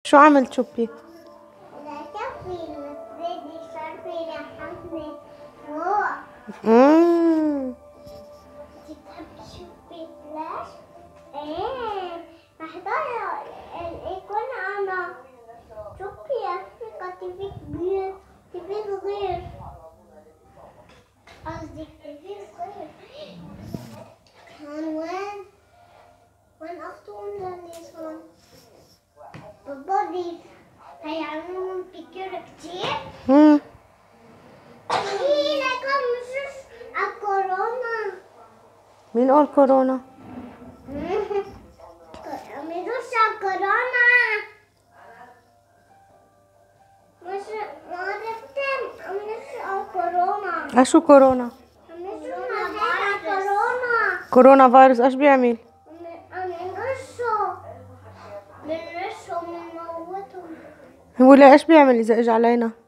شو عملت شوبي؟ اممم بتحبي شوبي ليش؟ ايه محضرة يكون انا شوبي افريقيا تيفي كبير تيفي صغير قصدي تيفي صغير كان وين اختهم للنسوان بابا ضيف هيعملوا فكرة كتير إيه لكم مش الكورونا مين قال كورونا؟ مش الكورونا مش ما عرفت مش الكورونا شو كورونا؟ مش الكورونا كورونا فيروس ايش بيعمل؟ بنرشه بنموتهم هو لا ايش بيعمل اذا اجى علينا؟